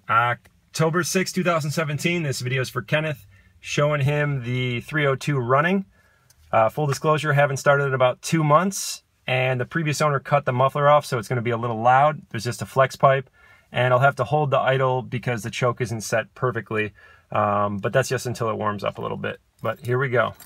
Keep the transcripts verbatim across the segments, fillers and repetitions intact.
October sixth, two thousand seventeen. This video is for Kenneth, showing him the three oh two running. Uh, full disclosure, haven't started in about two months, and the previous owner cut the muffler off, so it's going to be a little loud. There's just a flex pipe, and I'll have to hold the idle because the choke isn't set perfectly. Um, but that's just until it warms up a little bit. But here we go.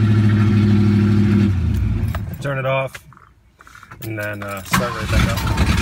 Turn it off, and then uh, start right back up.